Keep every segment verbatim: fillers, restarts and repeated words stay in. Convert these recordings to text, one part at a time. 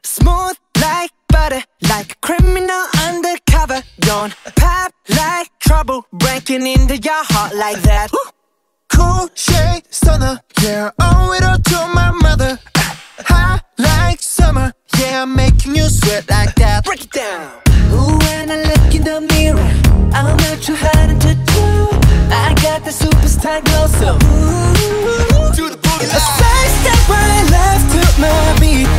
Smooth like butter, like a criminal undercover. Don't pop like trouble, breaking into your heart like that. Cool shade stunner, yeah, owe it all to my mother. Hot like summer, yeah, I'm making you sweat like that. Break it down. Ooh, when I look in the mirror, I'm not too hard to do. I got the superstar glow, so ooh, Do the boogie a side step right left to my beat.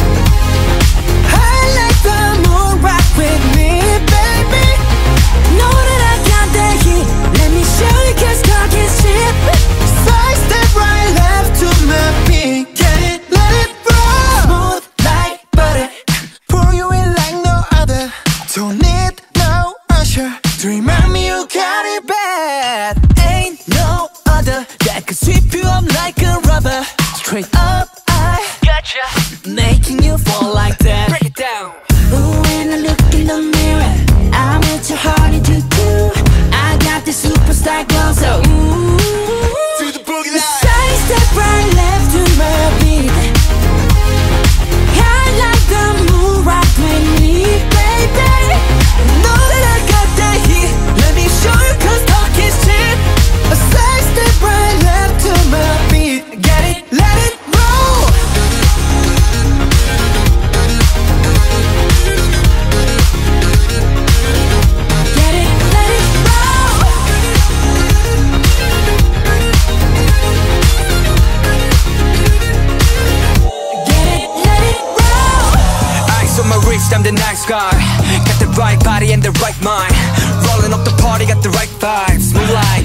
I like the moon, rock with me, baby. Know that I got the heat. Let me show you, 'cause talk is cheap. Side step right left to my beat. Get it, let it roll. Smooth like butter, Pour you in like no other. Don't need no usher to remind me you got it bad. ain't no other that could sweep you up like a rubber. Straight up, I gotcha, making you fall like that. Break it down. Ooh, when I look in the mirror, I'm at your heart to do. I got the superstar glow, so ooh, Do the boogie line. side step right left to my beat. I like the moon, rock with me, baby. Know that I got the heat. Let me show you, 'cause talk is cheap. A side step right left to my beat. Get it, let it roll. Get it, let it roll. Get it, let it roll. Ice on my wrist, I'm the nice guy. Got the right body and the right mind. Rolling up the party, got the right vibes. Move like